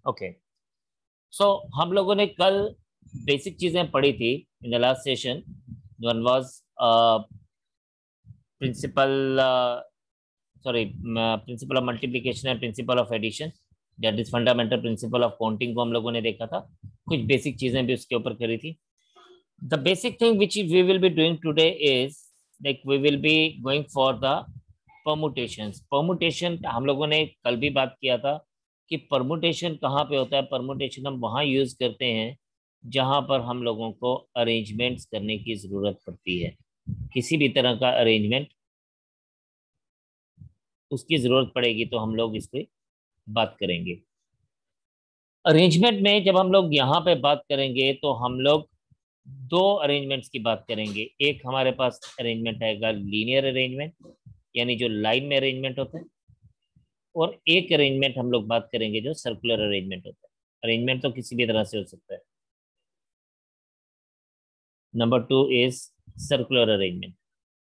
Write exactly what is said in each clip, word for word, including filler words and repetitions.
Okay, सो हम लोगों ने कल बेसिक चीजें पढ़ी थी in the last session. One was principle sorry principle of multiplication and principle of addition, that is fundamental principle of counting को हम लोगों ने देखा था. कुछ बेसिक चीजें भी उसके ऊपर करी थी. The basic thing which we will be doing today is like we will be going for the permutations. Permutation हम लोगों ने कल भी बात किया था कि permutation कहाँ पे होता है. permutation हम वहाँ यूज करते हैं जहाँ पर हम लोगों को अरेंजमेंट्स करने की जरूरत पड़ती है. किसी भी तरह का अरेंजमेंट उसकी जरूरत पड़ेगी तो हम लोग इस पे बात करेंगे. अरेंजमेंट में जब हम लोग यहाँ पे बात करेंगे तो हम लोग दो अरेंजमेंट्स की बात करेंगे. एक हमारे पास अरेंजमेंट आएगा लीनियर अरेंजमेंट, यानी जो लाइन में अरेंजमेंट होता है. और एक अरेंजमेंट हम लोग बात करेंगे जो सर्कुलर अरेंजमेंट होता है. अरेंजमेंट तो किसी भी तरह से हो सकता है. Number two is circular arrangement.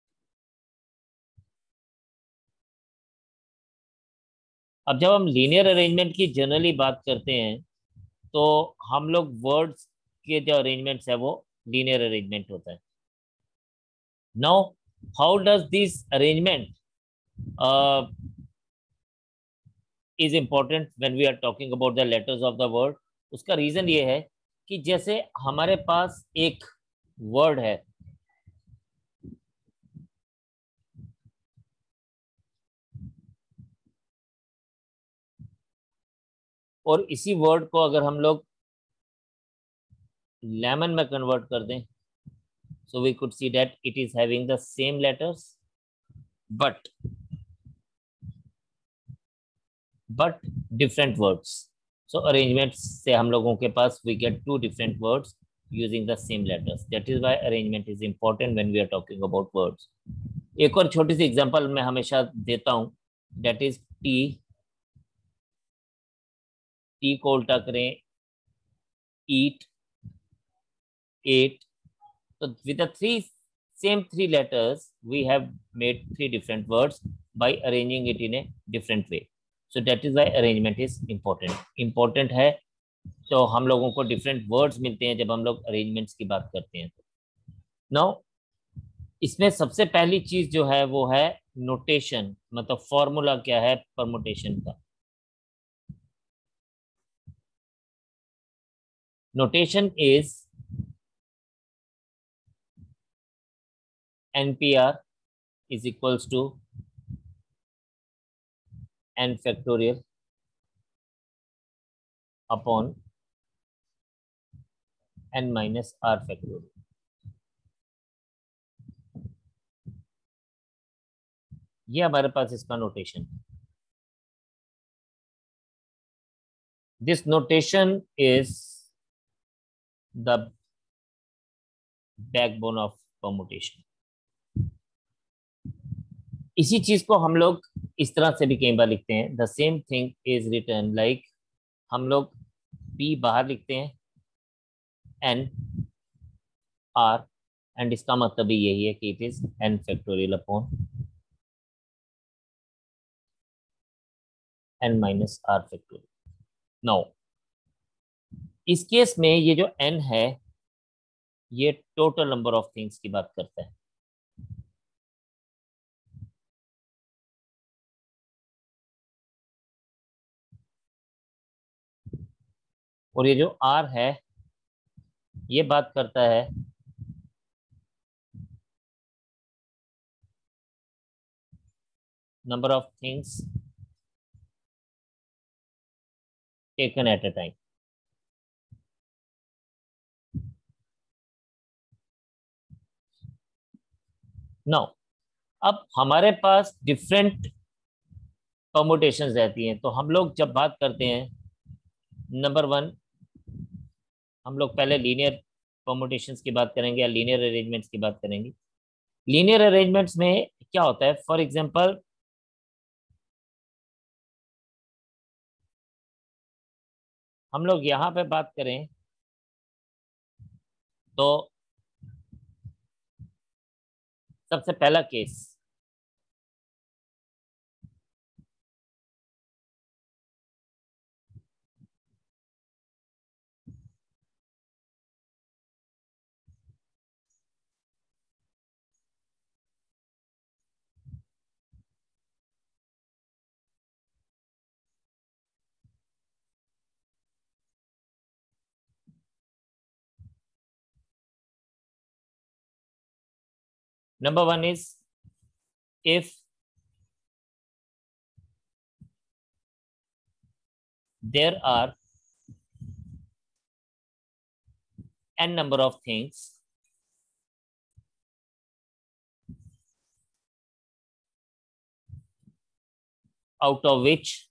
अब जब हम लीनियर अरेंजमेंट की जनरली बात करते हैं तो हम लोग वर्ड्स के जो अरेंजमेंट्स है वो लीनियर अरेंजमेंट होता है. Now how does this arrangement is important when we are talking about the letters of the word. उसका रीजन ये है कि जैसे हमारे पास एक वर्ड है, और इसी वर्ड को अगर हम लोग लेमन में कन्वर्ट कर दें, so we could see that it is having the same letters but but different words. So arrangements से हम लोगों के पास we get two different words using the same letters. That is why arrangement is important when we are talking about words. एक और छोटी सी example मैं हमेशा देता हूं, that is टी. टी को उल्टा करें eat, ate. So with the three same three letters we have made three different words by arranging it in a different way. So that is why arrangement is important. Important है तो हम लोगों को different words मिलते हैं जब हम लोग arrangements की बात करते हैं. Now इसमें सबसे पहली चीज जो है वो है नोटेशन, मतलब फॉर्मूला क्या है परमुटेशन का. Notation is npr is equals to n factorial upon n minus r factorial. ये हमारे पास इसका notation. This notation is the backbone of permutation. इसी चीज को हम लोग इस तरह से भी कई बार लिखते हैं. The same thing is written like हम लोग p बाहर लिखते हैं n r, एंड इसका मतलब भी यही है कि it is n factorial upon n minus r factorial. Now इस केस में ये जो n है ये टोटल नंबर ऑफ थिंग्स की बात करता है. और ये जो r है ये बात करता है number of things taken at a time. Now अब हमारे पास डिफरेंट परमुटेशंस रहती हैं, तो हम लोग जब बात करते हैं नंबर वन हम लोग पहले लीनियर परमुटेशंस की बात करेंगे या लीनियर अरेंजमेंट्स की बात करेंगे. लीनियर अरेंजमेंट्स में क्या होता है, फॉर एग्जांपल हम लोग यहाँ पे बात करें तो सबसे पहला case Number one is if there are n number of things out of which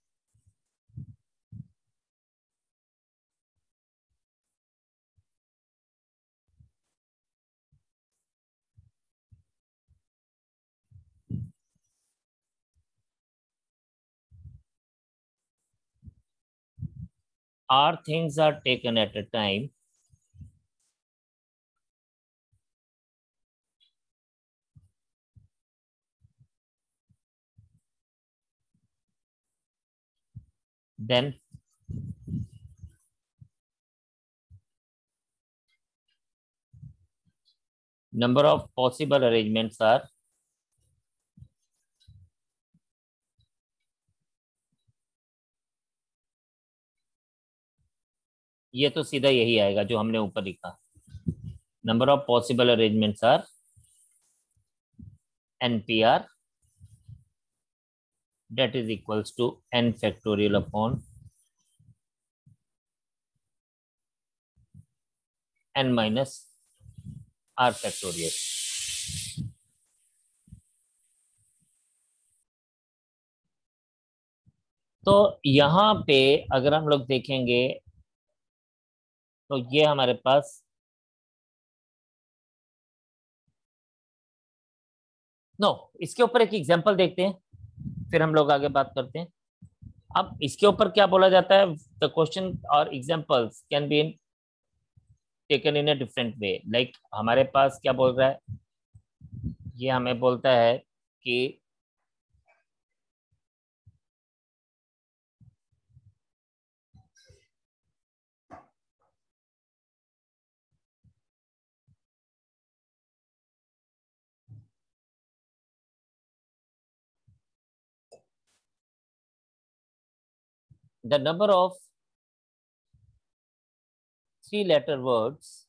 r things are taken at a time, then number of possible arrangements are ये तो सीधा यही आएगा जो हमने ऊपर लिखा. Number of possible arrangements are N P R, that is equals to n factorial upon n minus r factorial. तो यहाँ पे अगर हम लोग देखेंगे तो ये हमारे पास नो no, इसके ऊपर एक एग्जांपल देखते हैं, फिर हम लोग आगे बात करते हैं. अब इसके ऊपर क्या बोला जाता है, द क्वेश्चन और examples can be taken in a different way. Like हमारे पास क्या बोल रहा है, ये हमें बोलता है कि the number of three letter words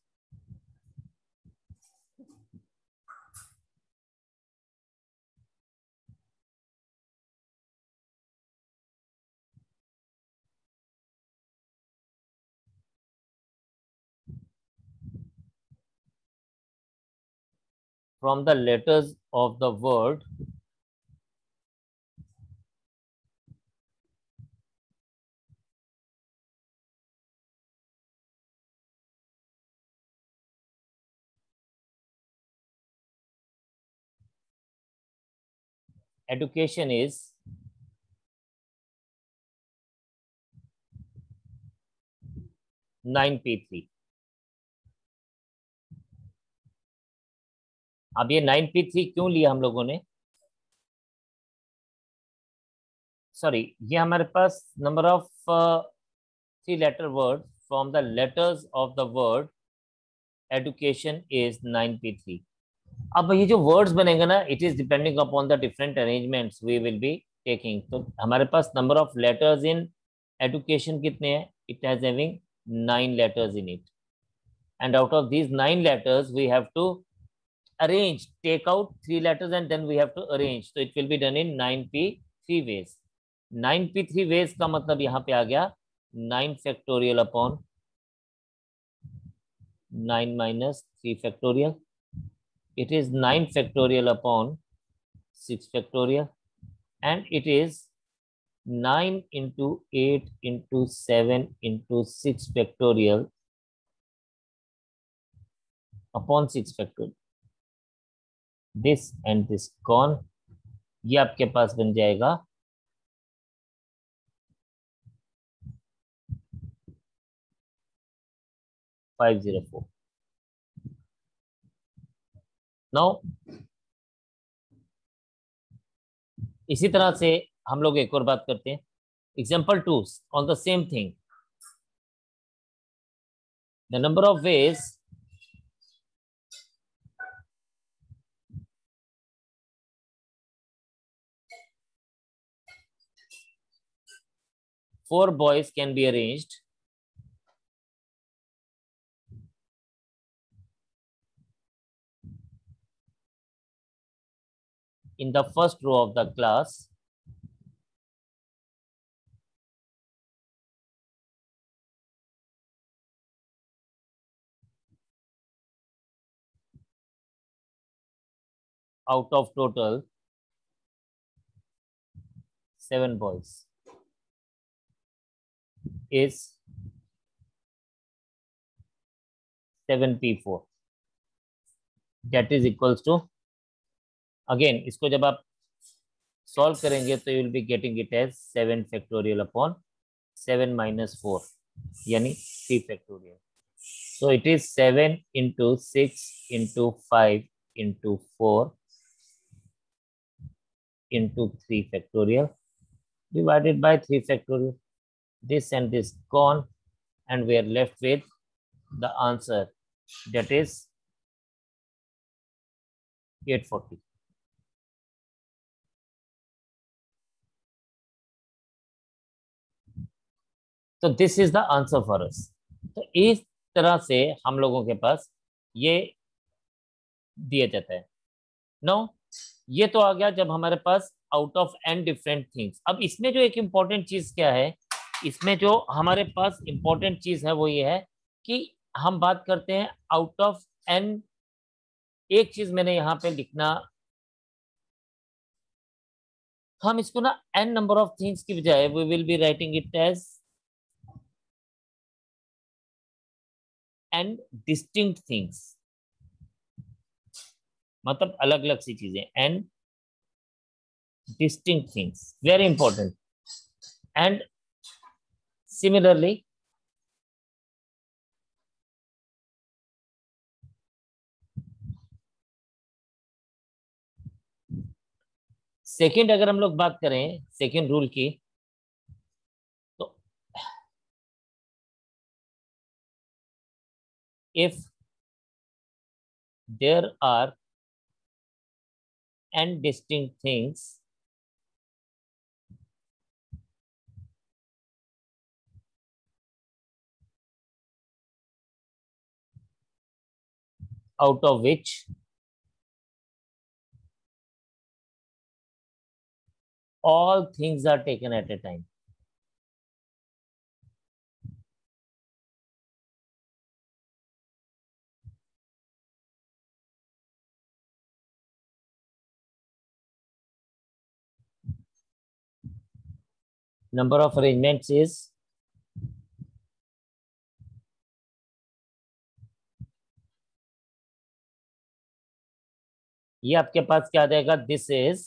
from the letters of the word education is nine P three. अब ये नाइन पी थ्री क्यों लिया हम लोगों ने, सॉरी ये हमारे पास number of three letter word from the letters of the word education is nine P three. अब ये जो वर्ड्स बनेंगे ना, it is depending upon the different arrangements we will be taking. तो हमारे पास number of letters in education कितने हैं, it has having nine letters in it, and out of these nine letters we have to arrange, take out three letters and then we have to arrange. So it will be done in nine p three ways. nine p three ways का मतलब यहाँ पे आ गया nine factorial upon nine minus three factorial. It is nine factorial upon six factorial, and it is nine into eight into seven into six factorial upon six factorial. This and this gone. ये आपके पास बन जाएगा five zero four. Now इसी तरह से हम लोग एक और बात करते हैं. Example two on the same thing, the number of ways four boys can be arranged in the first row of the class, out of total seven boys is seven p four. That is equals to, again इसको जब आप solve करेंगे तो you will be getting it as seven factorial upon seven minus four यानी three factorial. So it is seven into six into five into four into three factorial divided by three factorial. This and this gone, and we are left with the answer, that is eight forty. तो this is the answer for us. तो इस तरह से हम लोगों के पास ये दिया जाता है. नो ये तो आ गया जब हमारे पास out of N different things. अब इसमें जो एक इम्पॉर्टेंट चीज क्या है, इसमें जो हमारे पास इम्पॉर्टेंट चीज है वो ये है कि हम बात करते हैं आउट ऑफ एन. एक चीज मैंने यहाँ पे लिखना, हम इसको ना एन नंबर ऑफ थिंग्स की बजाय we will be writing it as N distinct things. मतलब अलग अलग सी चीजें, and distinct things, very important. And similarly second, अगर हम लोग बात करें सेकेंड रूल की, तो if there are N distinct things out of which all things are taken at a time. Number of arrangements is ये आपके पास क्या आ जाएगा, this is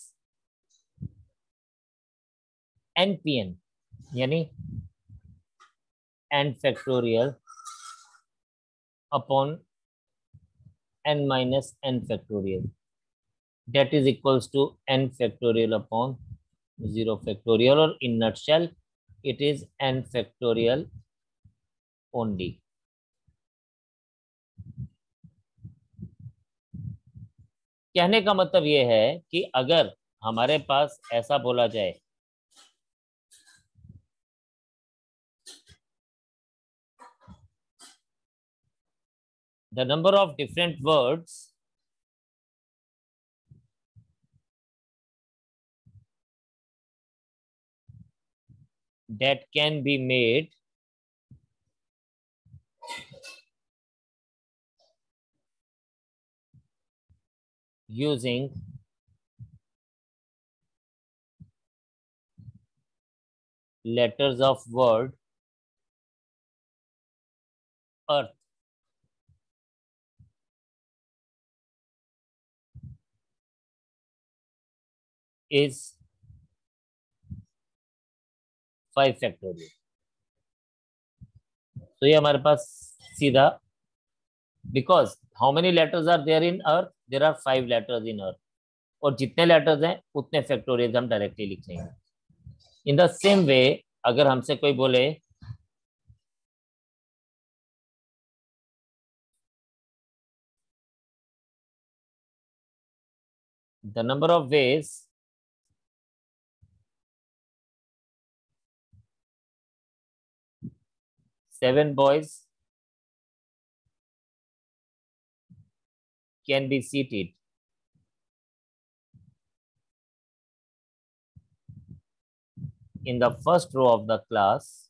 N P N यानी N factorial upon N minus N factorial. That is equals to n factorial upon zero factorial, or in nutshell it is n factorial only. कहने का मतलब ये है कि अगर हमारे पास ऐसा बोला जाए the number of different words that can be made using letters of word earth is five factorial. तो ये हमारे पास सीधा, because how many letters are there in earth, there are five letters in earth, और जितने letters हैं उतने factorial हम directly लिख लेंगे. इन द सेम वे अगर हमसे कोई बोले the number of ways seven boys can be seated in the first row of the class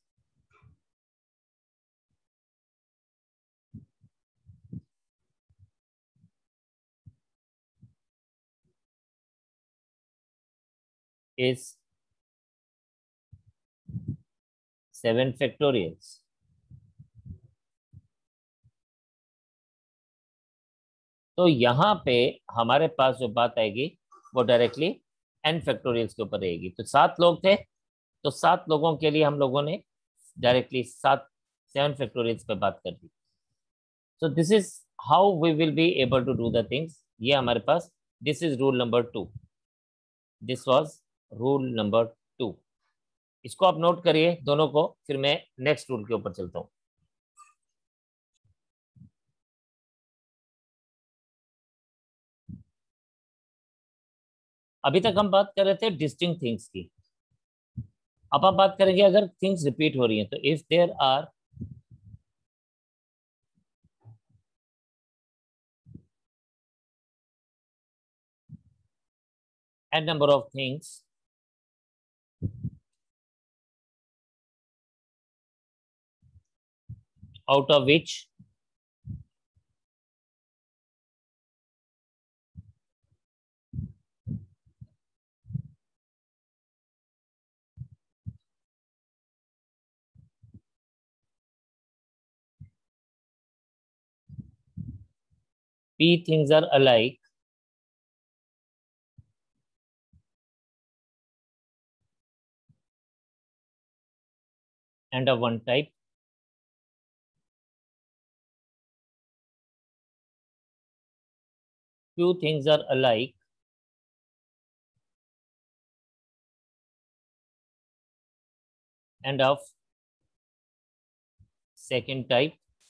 is seven factorials. तो यहाँ पे हमारे पास जो बात आएगी वो डायरेक्टली एन फैक्टोरियल्स के ऊपर रहेगी। तो सात लोग थे, तो सात लोगों के लिए हम लोगों ने डायरेक्टली सात सेवन फैक्टोरियल्स पे बात कर दी। So this is how we will be able to do the things. ये हमारे पास this is rule number two, this was rule number two. इसको आप नोट करिए दोनों को, फिर मैं नेक्स्ट रूल के ऊपर चलता हूँ। अभी तक हम बात कर रहे थे डिस्टिंक्ट थिंग्स की, अब आप बात करेंगे अगर थिंग्स रिपीट हो रही हैं तो if there are N number of things out of which p things are alike and of one type, q things are alike and of second type,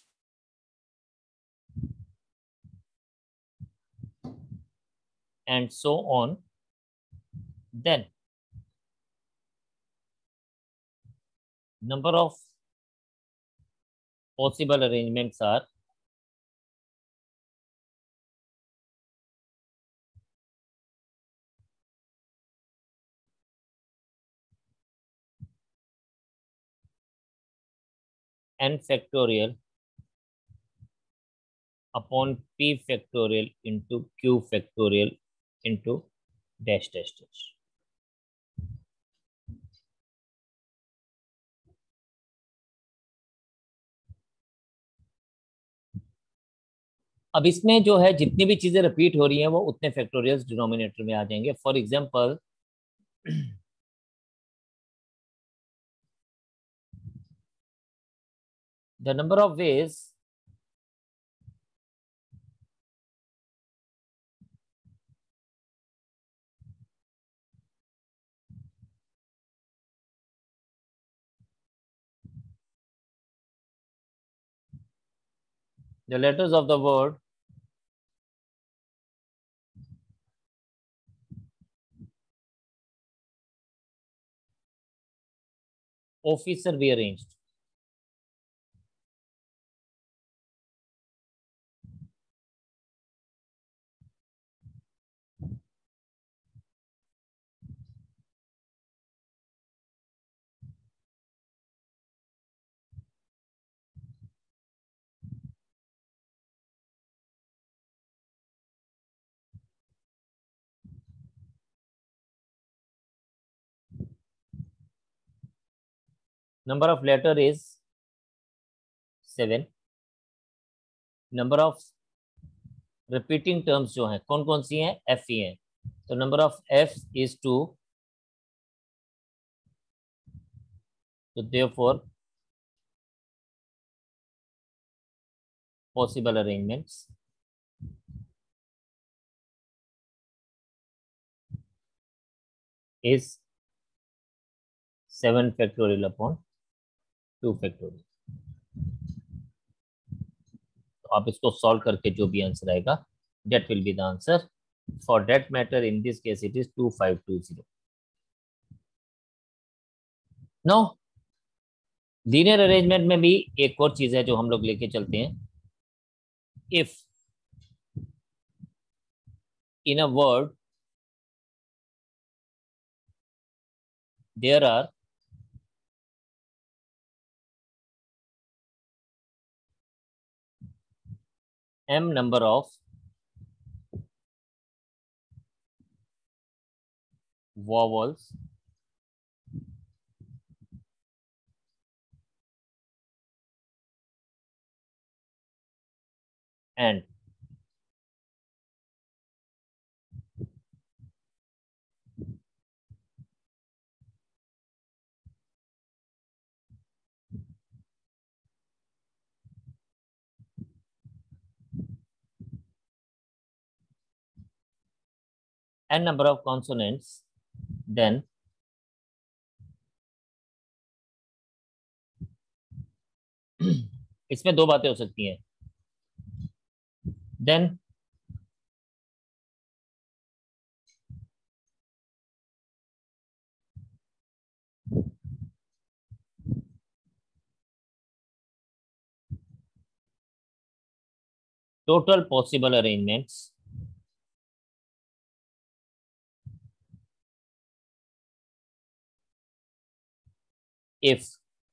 and so on, then number of possible arrangements are n factorial upon p factorial into q factorial into dash dash dash. अब इसमें जो है जितनी भी चीजें repeat हो रही हैं वो उतने फैक्टोरियल्स डिनोमिनेटर में आ जाएंगे। For example the number of ways the letters of the word officer be arranged. Number of letter is seven. Number of repeating terms जो हैं कौन कौन सी हैं? F ही हैं। तो number of F is two. So therefore possible arrangements is seven factorial upon two factorial. तो आप इसको सॉल्व करके जो भी आंसर आएगा that will be the answer. For that matter in this case it is two five two zero. Now linear arrangement में भी एक और चीज है जो हम लोग लेके चलते हैं। If in a word there are m number of vowels and n number of consonants, then इसमें दो बातें हो सकती हैं. Then total possible arrangements if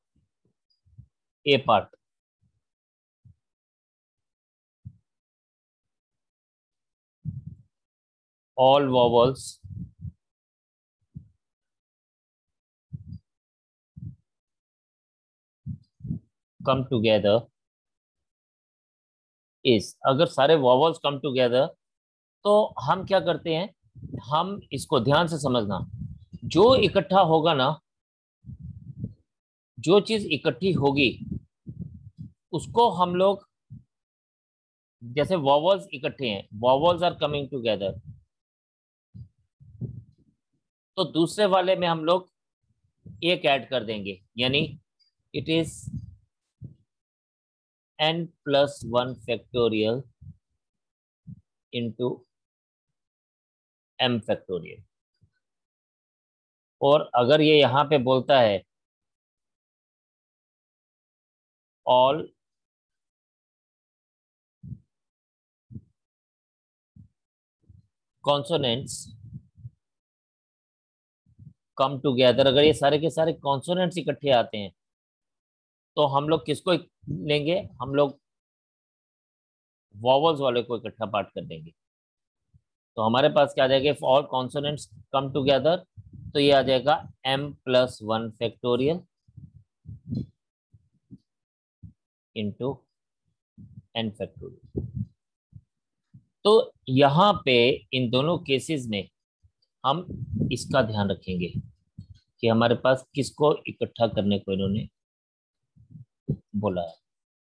a part all vowels come together is, अगर सारे vowels come together तो हम क्या करते हैं, हम इसको ध्यान से समझना, जो इकट्ठा होगा ना, जो चीज इकट्ठी होगी उसको हम लोग, जैसे वॉवल्स इकट्ठे हैं, वॉवल्स आर कमिंग टुगेदर, तो दूसरे वाले में हम लोग एक ऐड कर देंगे, यानी it is N plus one factorial into M factorial. और अगर ये यहां पे बोलता है ऑल कॉन्सोनेंट्स कम टुगेदर, अगर ये सारे के सारे कॉन्सोनेंट्स इकट्ठे आते हैं तो हम लोग किसको लेंगे, हम लोग वॉवल्स वाले को इकट्ठा पार्ट कर देंगे. तो हमारे पास क्या आ जाएगा, if all consonants come together, तो ये आ जाएगा m plus one factorial into N factorial. तो यहाँ पे इन दोनों केसेस में हम इसका ध्यान रखेंगे कि हमारे पास किसको इकट्ठा करने को इन्होंने बोला है.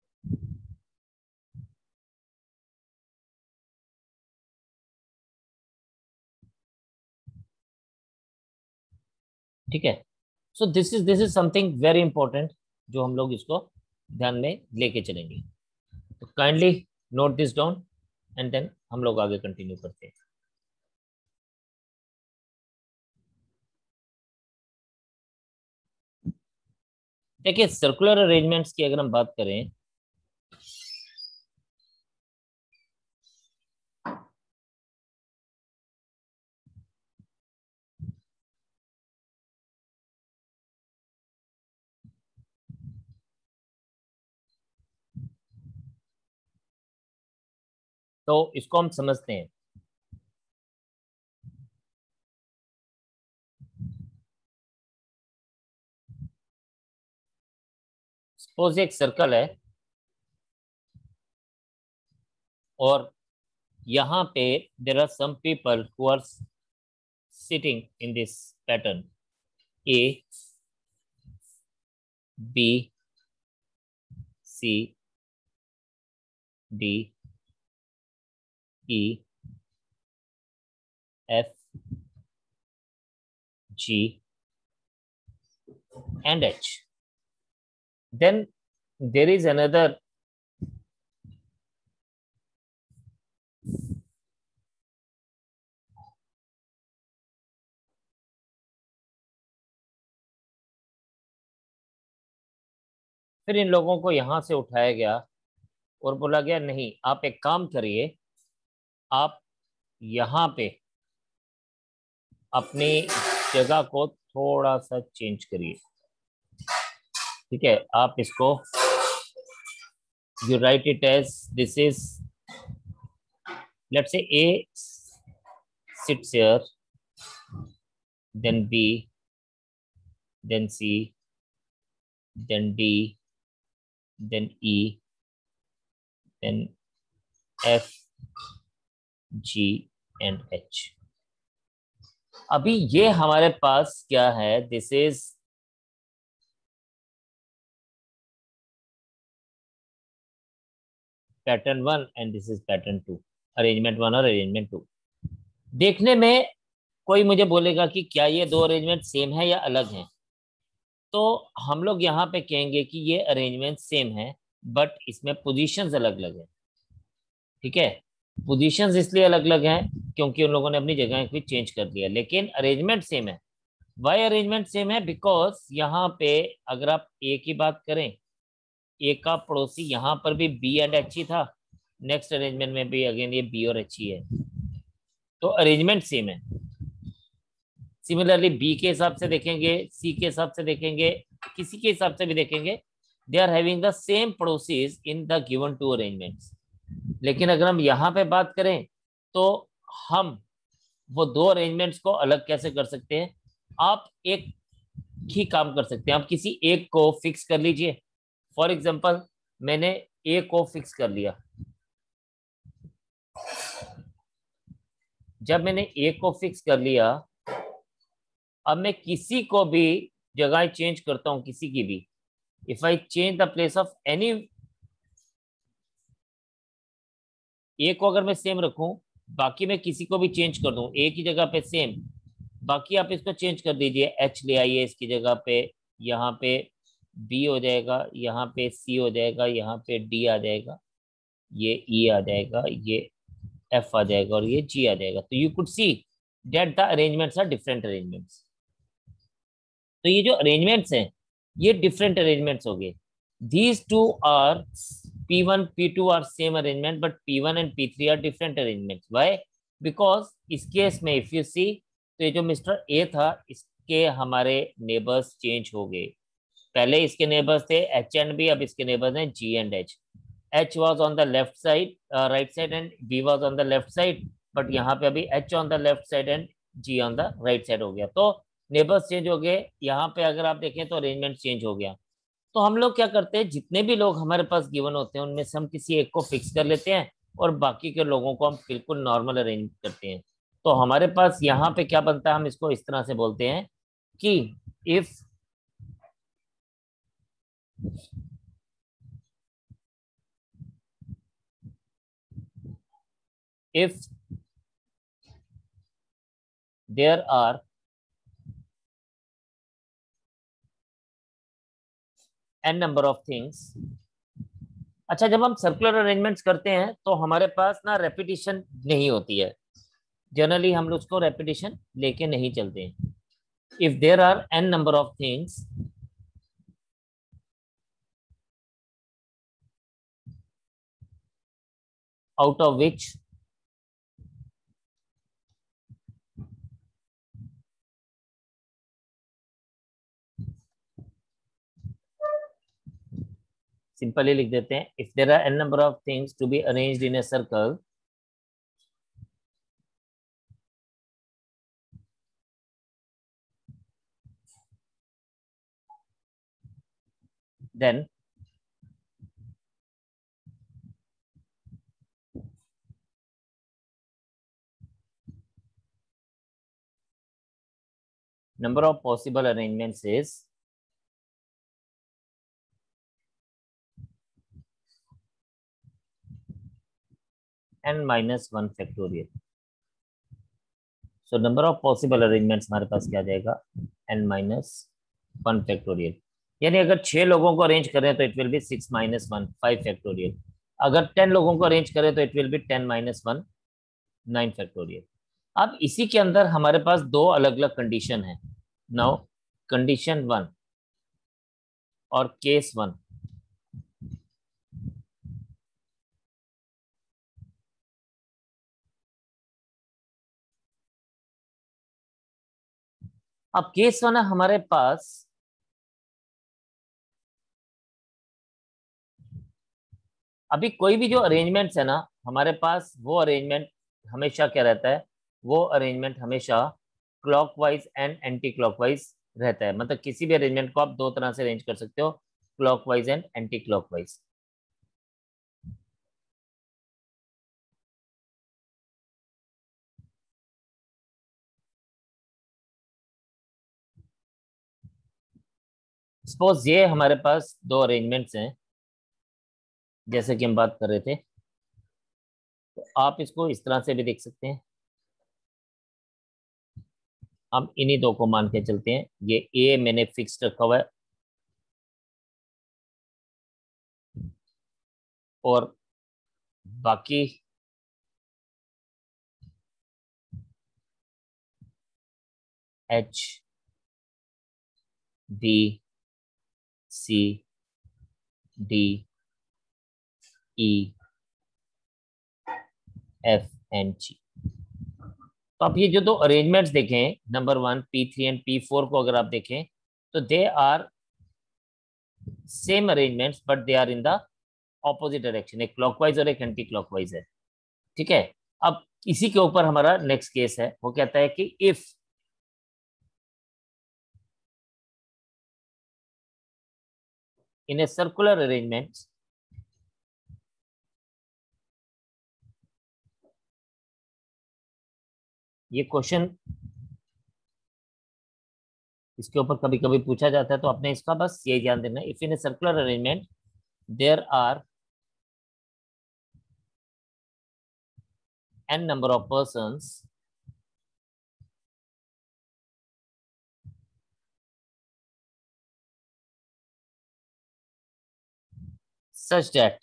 ठीक है. So this is this is something very important जो हम लोग इसको ध्यान में लेके चलेंगे. तो kindly note this down and then हम लोग आगे कंटिन्यू करते हैं. देखिए, सर्कुलर अरेंजमेंट्स की अगर हम बात करें तो इसको हम समझते हैं. सपोज एक सर्कल है और यहाँ पे there are some people who are sitting in this pattern A B C D E F G and H. Then there is another फिर इन लोगों को यहां से उठाया गया और बोला गया नहीं, आप एक काम करिए, आप यहाँ पे अपनी जगह को थोड़ा सा चेंज करिए. ठीक है, आप इसको you write it as this is let's say A sits here, then B, then C, then D, then E, then F, G and H. अभी ये हमारे पास क्या है, this is pattern one and this is pattern two, arrangement one और arrangement two. देखने में कोई मुझे बोलेगा कि क्या ये दो अरेंजमेंट सेम है या अलग हैं, तो हम लोग यहाँ पे कहेंगे कि ये अरेंजमेंट सेम है, बट इसमें पोजीशंस अलग अलग है। ठीक है, पोजीशंस इसलिए अलग अलग हैं क्योंकि उन लोगों ने अपनी जगह भी चेंज कर दिया, लेकिन अरेंजमेंट सेम है। वाई अरेंजमेंट सेम है? बिकॉज यहाँ पे अगर आप ए की बात करें, ए का पड़ोसी यहाँ पर भी बी एंड एच ही था, नेक्स्ट अरेंजमेंट में भी अगेन ये बी और एच ही है, तो अरेंजमेंट सेम है। सिमिलरली बी के हिसाब से देखेंगे, सी के हिसाब से देखेंगे, किसी के हिसाब से भी देखेंगे, they are having the same पड़ोसीज in the given two arrangements. लेकिन अगर हम यहाँ पे बात करें तो हम वो दो अरेंजमेंट्स को अलग कैसे कर सकते हैं? आप एक ही काम कर सकते हैं, आप किसी एक को फिक्स कर लीजिए। फॉर एग्जाम्पल मैंने ए को फिक्स कर लिया, जब मैंने ए को फिक्स कर लिया, अब मैं किसी को भी जगह चेंज करता हूं, किसी की भी, if I change the place of any, A को अगर मैं सेम रखूं, बाकी मैं किसी को भी चेंज कर दूं, ए की जगह पे सेम, बाकी आप इसको चेंज कर दीजिए, एच ले आइए इसकी जगह पे, यहाँ पे बी हो जाएगा, यहाँ पे सी हो जाएगा, यहाँ पे डी आ जाएगा, ये ई आ जाएगा, ये एफ आ जाएगा और ये जी आ जाएगा। तो you could see that the arrangements are different arrangements. तो ये जो अरेंजमेंट्स हैं ये डिफरेंट अरेंजमेंट्स हो गए। These two are P one P two are same arrangement, but P one and P three are different arrangements. Why? Because इस case में if you see, तो ये जो मिस्टर ए था इसके हमारे नेबर्स चेंज हो गए। पहले इसके नेबर्स थे एच एंड बी, अब इसके नेबर्स हैं G and H. H was on the left side, right side, and B was on the left side, but यहाँ पे अभी H on the left side and G on the right side हो गया। तो neighbours change हो गए, यहाँ पे अगर आप देखें तो अरेंजमेंट चेंज हो गया। तो हम लोग क्या करते हैं, जितने भी लोग हमारे पास गिवन होते हैं उनमें से हम किसी एक को फिक्स कर लेते हैं और बाकी के लोगों को हम बिल्कुल नॉर्मल अरेंज करते हैं। तो हमारे पास यहाँ पे क्या बनता है, हम इसको इस तरह से बोलते हैं कि if if there are N number of things. अच्छा, जब हम सर्कुलर अरेंजमेंट्स करते हैं तो हमारे पास ना रेपिटेशन नहीं होती है, जनरली हम लोग उसको रेपिटेशन लेके नहीं चलते हैं। If there are N number of things out of which simply लिख देते हैं, if there are N number of things to be arranged in a circle, then number of possible arrangements is n minus one factorial. So number of possible arrangements हमारे पास क्या जाएगा, n minus one factorial। यानी अगर छह लोगों को arrange करें तो it will be six minus one, five factorial. अगर टेन लोगों को अरेंज करें तो it will be ten minus one, nine factorial. अब इसी के अंदर हमारे पास दो अलग अलग कंडीशन है। नाउ कंडीशन वन और केस वन। अब केस वन है हमारे पास, अभी कोई भी जो अरेंजमेंट्स है ना हमारे पास, वो अरेंजमेंट हमेशा क्या रहता है, वो अरेंजमेंट हमेशा क्लॉकवाइज एंड एंटी क्लॉकवाइज रहता है। मतलब किसी भी अरेंजमेंट को आप दो तरह से अरेंज कर सकते हो, clockwise and anti clockwise. Suppose ये हमारे पास दो अरेंजमेंट्स हैं, जैसे कि हम बात कर रहे थे, तो आप इसको इस तरह से भी देख सकते हैं। हम इन्हीं दो को मान के चलते हैं, ये ए मैंने फिक्स रखा हुआ है और बाकी H B C D E F and G. तो आप ये जो दो अरेंजमेंट्स देखें, number one P three and P four को अगर आप देखें, तो they are same arrangements but they are in the opposite direction. एक क्लॉकवाइज और एक एंटी क्लॉकवाइज है, ठीक है। अब इसी के ऊपर हमारा नेक्स्ट केस है, वो कहता है कि if in a circular arrangement ये क्वेश्चन इसके ऊपर कभी कभी पूछा जाता है, तो आपने इसका बस ये ध्यान देना है, if in a circular arrangement there are n number of persons such that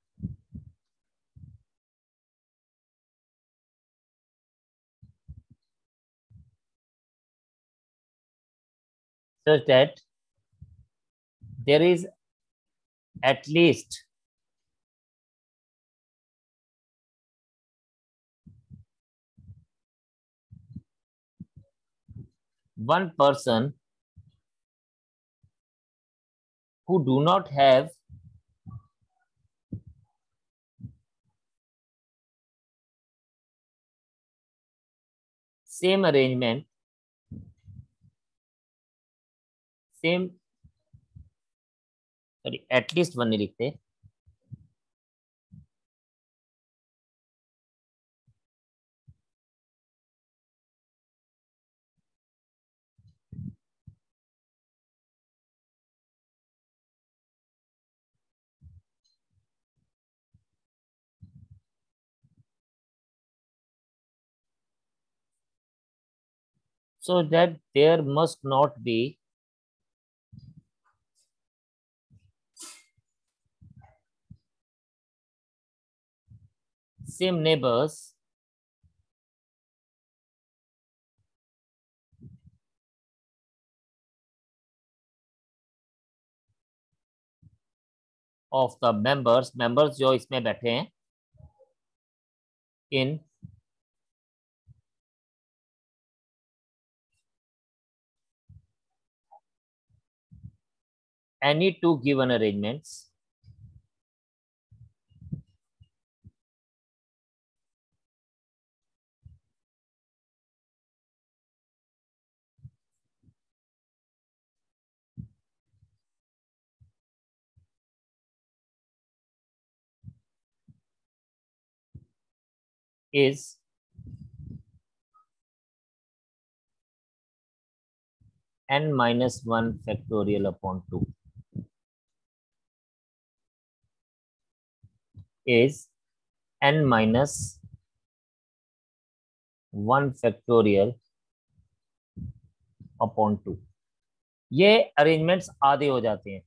such that there is at least one person who do not have same arrangement, same sorry at least one नहीं लिखते, so that there must not be same neighbors of the members members जो इसमें बैठे हैं in any two given arrangements is n minus one factorial upon two is n minus one factorial upon two. ये arrangements आधे हो जाते हैं।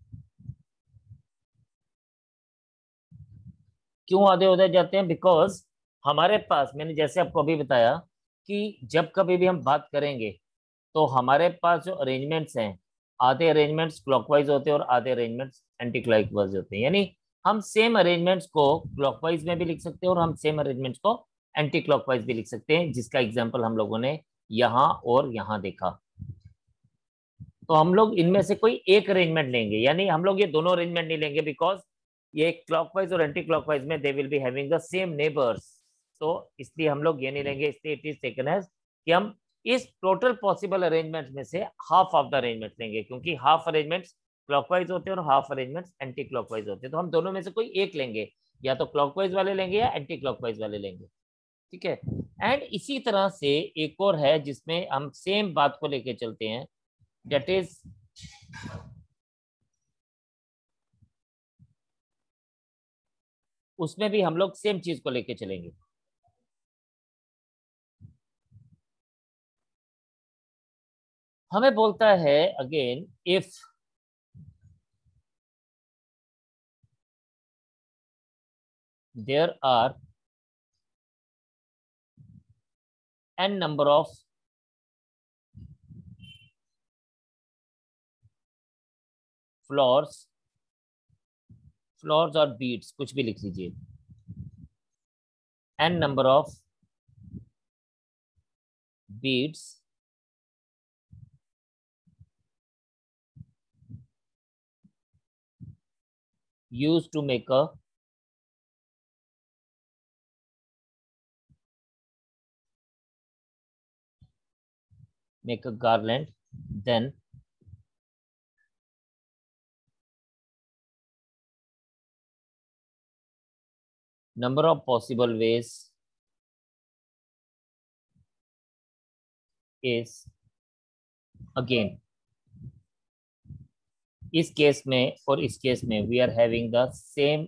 क्यों आधे हो जाते हैं? बिकॉज हमारे पास, मैंने जैसे आपको अभी बताया कि जब कभी भी हम बात करेंगे तो हमारे पास जो अरेंजमेंट्स हैं, आधे अरेंजमेंट्स क्लॉकवाइज होते हैं और आधे अरेंजमेंट्स एंटी क्लॉकवाइज होते हैं। यानी हम सेम अरेंजमेंट्स को क्लॉकवाइज में भी लिख सकते हैं और हम सेम अरेंजमेंट्स को एंटी क्लॉकवाइज भी लिख सकते हैं, जिसका एग्जाम्पल हम लोगों ने यहाँ और यहाँ देखा। तो हम लोग इनमें से कोई एक अरेंजमेंट लेंगे, यानी हम लोग ये दोनों अरेंजमेंट नहीं लेंगे, बिकॉज ये क्लॉकवाइज और एंटी क्लॉकवाइज में they will be having the same neighbours. तो इसलिए हम लोग ये नहीं लेंगे, इसलिए इट इज टेकन एज कि हम इस टोटल पॉसिबल अरेंजमेंट में से हाफ ऑफ द अरेंजमेंट लेंगे, क्योंकि हाफ अरेंजमेंट्स क्लॉकवाइज होते हैं और हाफ अरेंजमेंट्स एंटी क्लॉकवाइज होते हैं, तो हम दोनों में से कोई एक लेंगे, या तो क्लॉकवाइज वाले लेंगे या एंटी क्लॉकवाइज वाले लेंगे, ठीक है। एंड इसी तरह से एक और है जिसमें हम सेम बात को लेके चलते हैं, दैट इज उसमें भी हम लोग सेम चीज को लेके चलेंगे। हमें बोलता है again, if there are n number of flowers, flowers और बीट्स, कुछ भी लिख लीजिए, n number of beats used to make a make a garland, then number of possible ways is again, इस केस में और इस केस में we are having the same,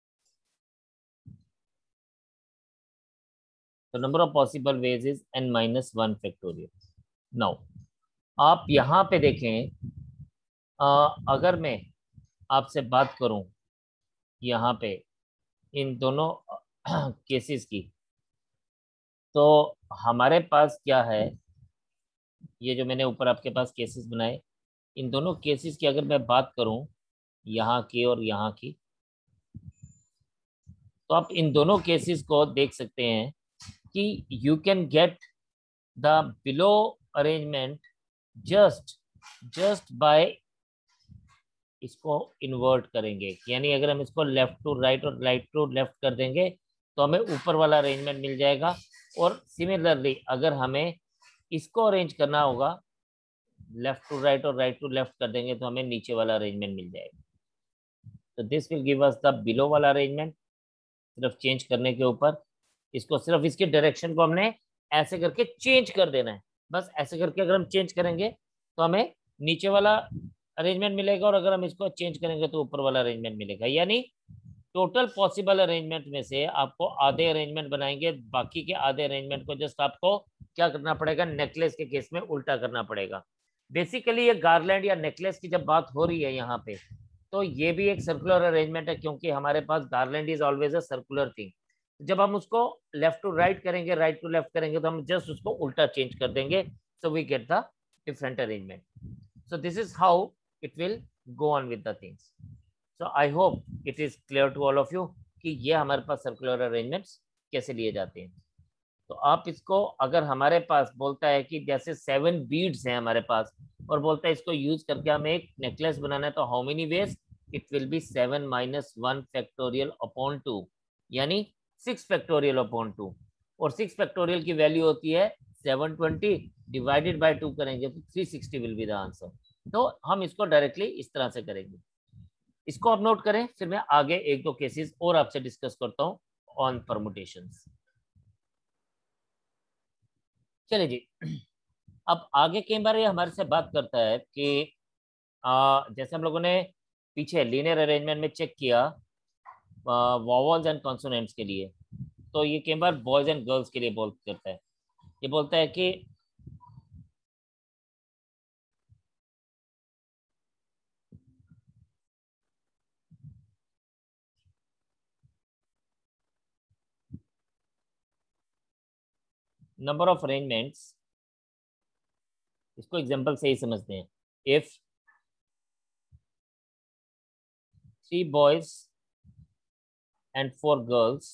तो number of possible ways is n minus one factorial. Now आप यहां पे देखें, आ, अगर मैं आपसे बात करूं यहाँ पे इन दोनों केसेस की, तो हमारे पास क्या है, ये जो मैंने ऊपर आपके पास केसेस बनाए, इन दोनों केसेस की अगर मैं बात करूं यहाँ की और यहाँ की, तो आप इन दोनों केसेस को देख सकते हैं कि you can get the below arrangement just just by इसको इन्वर्ट करेंगे, यानी अगर हम इसको लेफ्ट टू राइट और राइट टू लेफ्ट कर देंगे तो हमें ऊपर वाला अरेंजमेंट मिल जाएगा, और सिमिलरली अगर हमें इसको अरेंज करना होगा, लेफ्ट टू राइट और राइट टू लेफ्ट कर देंगे तो हमें नीचे वाला अरेंजमेंट मिल जाएगा। तो this will give us the below वाला अरेंजमेंट, सिर्फ चेंज करने के ऊपर, इसको सिर्फ इसके डायरेक्शन को हमने ऐसे करके चेंज कर देना है, बस ऐसे करके अगर हम चेंज करेंगे तो हमें नीचे वाला अरेंजमेंट मिलेगा, और अगर हम इसको चेंज करेंगे तो ऊपर वाला अरेंजमेंट मिलेगा। यानी टोटल पॉसिबल अरेंजमेंट में से आपको आधे अरेंजमेंट बनाएंगे, बाकी के आधे अरेंजमेंट को जस्ट आपको क्या करना पड़ेगा, नेकलेस के केस में उल्टा करना पड़ेगा। बेसिकली ये गार्लैंड या नेकलेस की जब बात हो रही है यहाँ पे, तो ये भी एक सर्कुलर अरेंजमेंट है, क्योंकि हमारे पास garland is always a circular thing. जब हम उसको लेफ्ट टू राइट करेंगे, राइट टू लेफ्ट करेंगे, तो हम जस्ट उसको उल्टा चेंज कर देंगे, so we get the different arrangement. So this is how it will go on with the things. So I hope it is clear to all of you कि ये हमारे पास सर्कुलर अरेंजमेंट्स कैसे लिए जाते हैं। तो आप इसको, अगर हमारे पास बोलता है कि जैसे सेवन बीड्स हैं हमारे पास, और बोलता है इसको यूज करके हमें एक नेकलेस बनाना है, तो how many ways, it will be seven minus one factorial upon two, यानी सिक्स फैक्टोरियल अपॉन टू, और सिक्स फैक्टोरियल की वैल्यू होती है seven twenty, divided by two करेंगे तो three sixty will be the answer. तो हम इसको डायरेक्टली इस तरह से करेंगे, इसको आप नोट करें, फिर मैं आगे एक दो केसेस और आपसे डिस्कस करता हूँ ऑन परमुटेशंस। चलिए जी, अब आगे कई बार ये हमारे से बात करता है कि आ, जैसे हम लोगों ने पीछे लीनियर अरेंजमेंट में चेक किया वॉवल्स एंड कॉन्सोनेंट्स के लिए, तो ये कई बार बॉयज एंड गर्ल्स के लिए बोल करता है। ये बोलता है कि नंबर ऑफ अरेंजमेंट्स, इसको एग्जांपल से ही समझते हैं। If three boys and four girls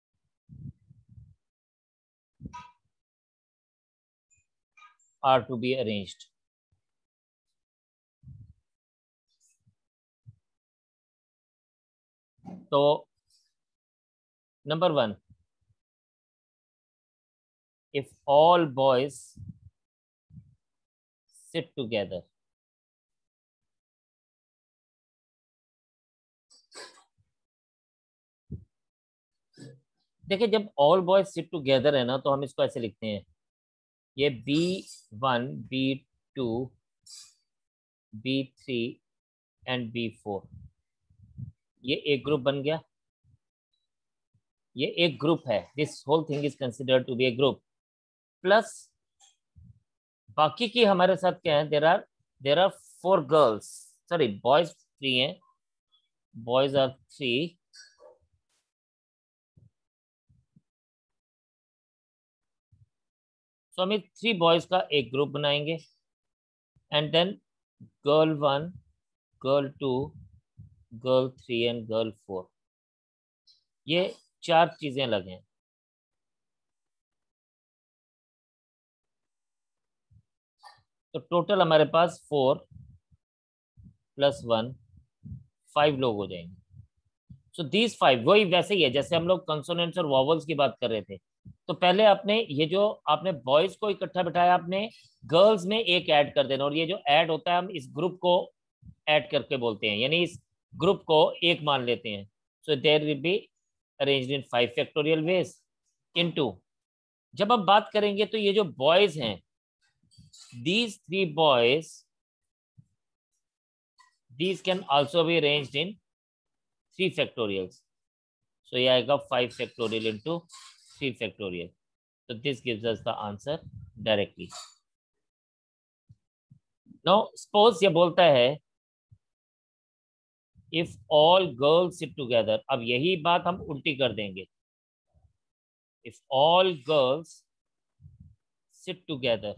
are to be arranged, तो number one, if all boys sit together, देखिए जब ऑल बॉयज सिट टुगेदर है ना तो हम इसको ऐसे लिखते हैं, ये B one B two B three and B four, ये एक ग्रुप बन गया, ये एक ग्रुप है, this whole thing is considered to be a group. Plus बाकी की हमारे साथ क्या है, there are there are four girls, sorry boys three हैं, बॉयज आर थ्री, सो हम थ्री बॉयज का एक ग्रुप बनाएंगे, and then girl one, girl two, girl three and girl four, ये चार चीजें अलग हैं। तो टोटल हमारे पास फोर प्लस वन, फाइव लोग हो जाएंगे। सो दीज फाइव, वही वैसे ही है जैसे हम लोग कंसोनेंट्स और वॉवल्स की बात कर रहे थे। तो पहले आपने ये जो आपने बॉयज को इकट्ठा बिठाया, आपने गर्ल्स में एक ऐड कर देना, और ये जो ऐड होता है हम इस ग्रुप को ऐड करके बोलते हैं, यानी इस ग्रुप को एक मान लेते हैं। So there will be arranged in five factorial ways into, जब हम बात करेंगे तो ये जो बॉयज हैं, these three boys, these can also be arranged in three factorials, so ये आएगा five factorial into three factorial, so this gives us the answer directly. Now suppose ये बोलता है if all girls sit together, अब यही बात हम उल्टी कर देंगे, if all girls sit together,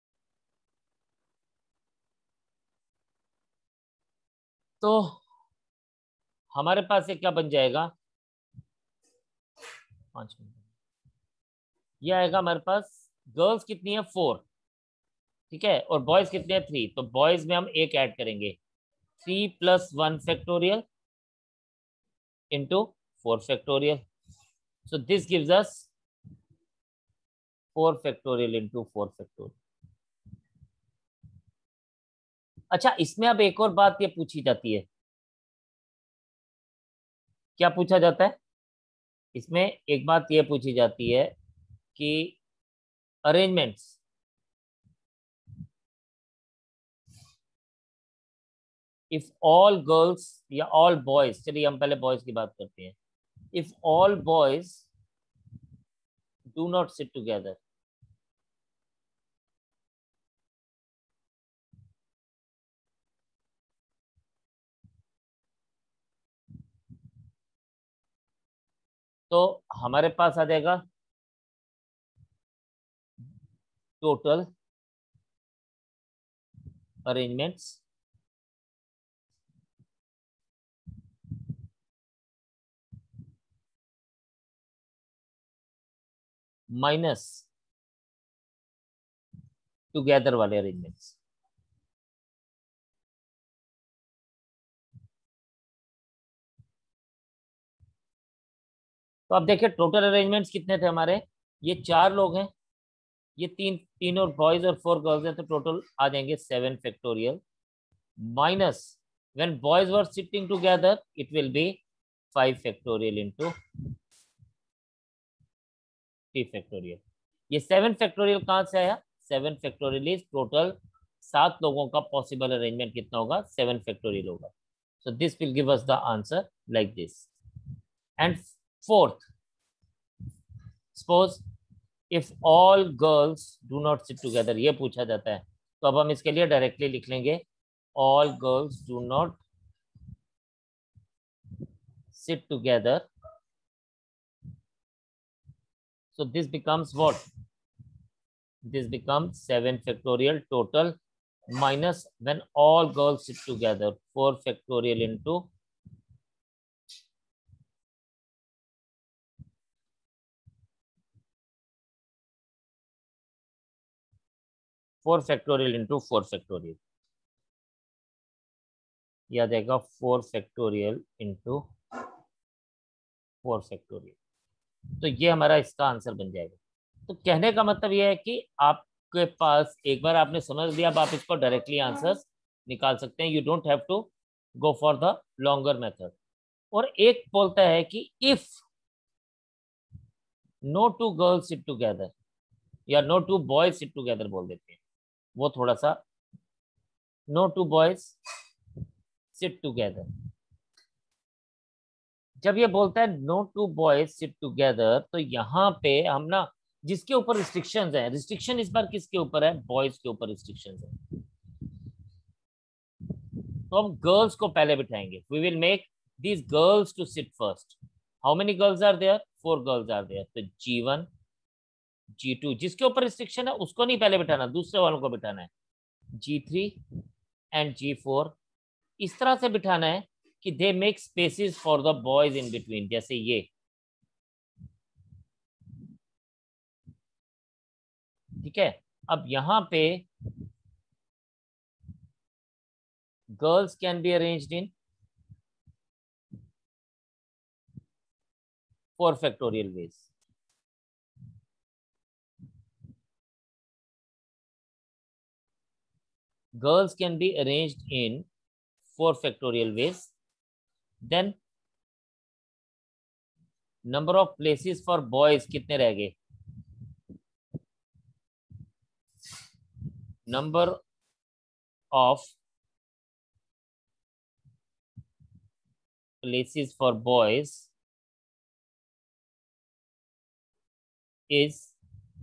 तो हमारे पास ये क्या बन जाएगा, पांच मिनट, ये आएगा हमारे पास गर्ल्स कितनी है, फोर, ठीक है, और बॉयज कितने हैं, थ्री, तो बॉयज में हम एक ऐड करेंगे, three plus one factorial into four factorial, so this gives us four factorial into four factorial. अच्छा, इसमें अब एक और बात ये पूछी जाती है, क्या पूछा जाता है इसमें, एक बात ये पूछी जाती है कि अरेंजमेंट्स, इफ ऑल गर्ल्स या ऑल बॉयज, चलिए हम पहले बॉयज की बात करते हैं, if all boys do not sit together, तो हमारे पास आ जाएगा टोटल अरेंजमेंट्स माइनस टुगेदर वाले अरेंजमेंट्स। तो अब देखिए टोटल अरेंजमेंट्स कितने थे हमारे, ये चार लोग हैं, ये तीन तीन और बॉयज और फोर गर्ल्स हैं, तो टोटल आ जाएंगे seven factorial, minus when boys were sitting together it will be five factorial into three factorial. ये सेवन फैक्टोरियल कहां से आया, सेवन फैक्टोरियल इज टोटल सात लोगों का पॉसिबल अरेंजमेंट कितना होगा, सेवन फैक्टोरियल होगा, so this will give us the answer like this. And fourth, suppose if all girls do not sit together, ये पूछा जाता है, तो अब हम इसके लिए डायरेक्टली लिख लेंगे all girls do not sit together, so this becomes what, this becomes seven factorial total minus when all girls sit together four factorial into four factorial into four factorial, यह देगा four factorial into four factorial, तो ये हमारा इसका answer बन जाएगा। तो कहने का मतलब यह है कि आपके पास एक बार आपने समझ लिया, अब आप इसको डायरेक्टली आंसर्स निकाल सकते हैं। You don't have to go for the longer method. और एक बोलता है कि if no two girls sit together, या no two boys sit together बोल देते हैं, वो थोड़ा सा, no two boys sit together. जब ये बोलता है no two boys sit together, तो यहाँ पे हम ना जिसके ऊपर रिस्ट्रिक्शंस है, रिस्ट्रिक्शन इस बार किसके ऊपर है? बॉयज के ऊपर रिस्ट्रिक्शंस है। तो हम गर्ल्स को पहले बिठाएंगे। We will make these girls to sit first. How many girls are there? Four girls are there. तो जी वन, जी टू, जिसके ऊपर रिस्ट्रिक्शन है उसको नहीं पहले बिठाना, दूसरे वालों को बिठाना है। G three and G four इस तरह से बिठाना है कि they make spaces for the boys in between, जैसे ये, ठीक है। अब यहाँ पे girls can be arranged in four factorial ways. Girls can be arranged in four factorial ways. Then number of places for boys कितने रह गए? Number of places for boys is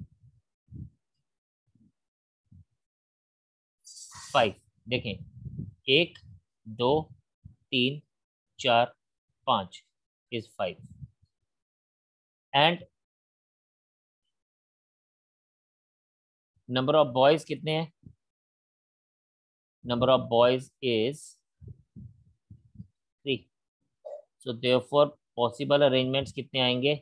five. देखें, एक, दो, तीन, चार, पांच is five. And number of boys कितने हैं? Number of boys is three. So therefore possible arrangements कितने आएंगे?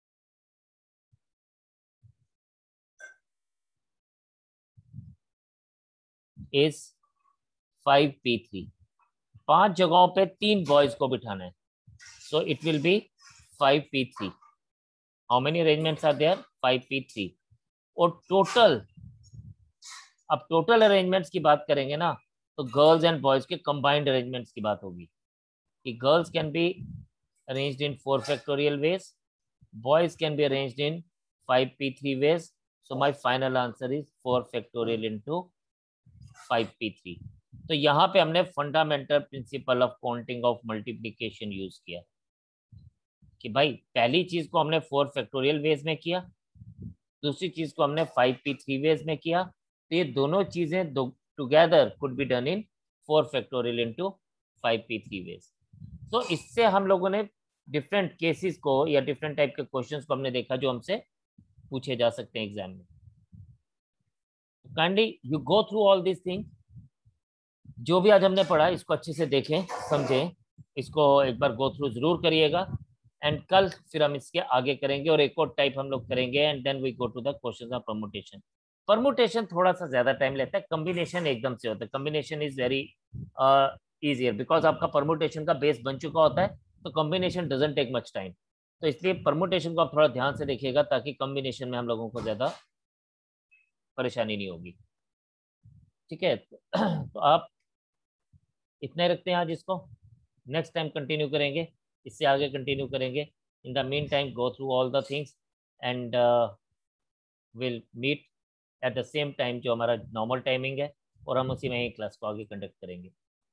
Is five P three. पांच जगहों पे तीन बॉयज को बिठाना है, so it will be five P three. How many arrangements are there? Five P three. और टोटल, अब टोटल अरेंजमेंट्स की बात करेंगे ना, तो गर्ल्स एंड बॉयज के कंबाइंड अरेंजमेंट्स की बात होगी कि girls can be arranged in four factorial ways, boys can be arranged in five P three ways. So my final answer is four factorial into five P three. तो यहाँ पे हमने fundamental principle of counting of multiplication use किया कि भाई पहली चीज को हमने फोर फैक्टोरियल वेज में किया, दूसरी चीज को हमने फाइव पी थ्री वेज में किया। तो ये दोनों चीजें together could be done in four factorial into five P three ways. तो इससे हम लोगों ने डिफरेंट केसेस को या डिफरेंट टाइप के क्वेश्चंस को हमने देखा जो हमसे पूछे जा सकते हैं एग्जाम में। Kindly you go through all this thing. जो भी आज हमने पढ़ा इसको अच्छे से देखें, समझें, इसको एक बार गो थ्रू जरूर करिएगा। एंड कल फिर हम इसके आगे करेंगे और एक और टाइप हम लोग करेंगे, and then we go to the questions of permutation. Permutation थोड़ा सा ज्यादा टाइम लेता है, कॉम्बिनेशन एकदम से होता है। Combination is very easier because आपका परमुटेशन का बेस बन चुका होता है, तो combination doesn't take much time. तो इसलिए परमुटेशन को आप थोड़ा ध्यान से देखिएगा ताकि कॉम्बिनेशन में हम लोगों को ज्यादा परेशानी नहीं होगी, ठीक है। तो आप इतने रखते हैं आज, इसको नेक्स्ट टाइम कंटिन्यू करेंगे, इससे आगे कंटिन्यू करेंगे। In the mean time go through all the things and will meet at the same time जो हमारा नॉर्मल टाइमिंग है, और हम उसी में ही क्लास को आगे कंडक्ट करेंगे।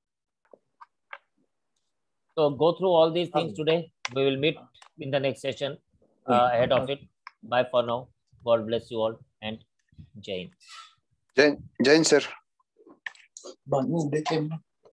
तो go through all these things today, we will meet in the next session ahead of it. Bye for now. God bless you all and Jai Hind. Jai Jai Hind, sir.